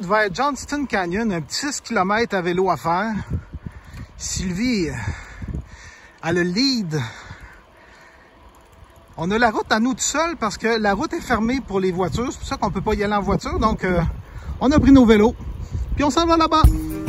route vers Johnston Canyon, un petit 6 km à vélo à faire. Sylvie a le lead. On a la route à nous tout seuls parce que la route est fermée pour les voitures. C'est pour ça qu'on ne peut pas y aller en voiture. Donc, on a pris nos vélos. Puis on s'en va là-bas.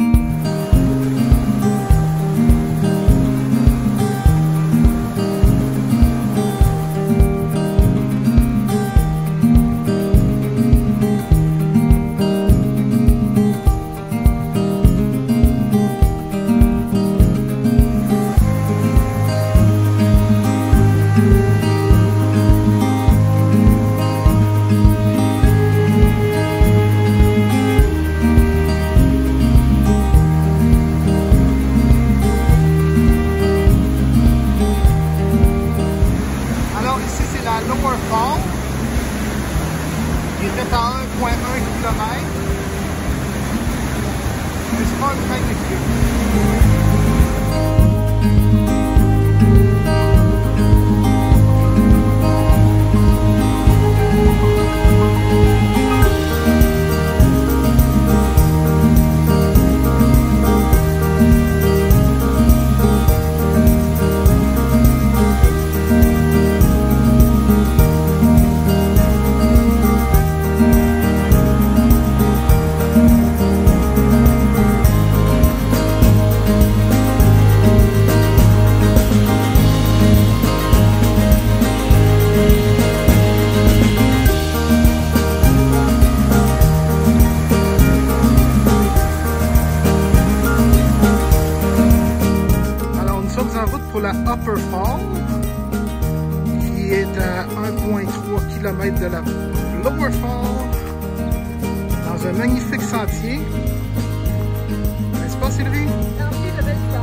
Lower Fall, qui était à 1,1 km. Mais c'est pas un train pour la Upper Fall, qui est à 1,3 km de la Lower Fall, dans un magnifique sentier. N'est-ce pas, Sylvie? Sentier de belle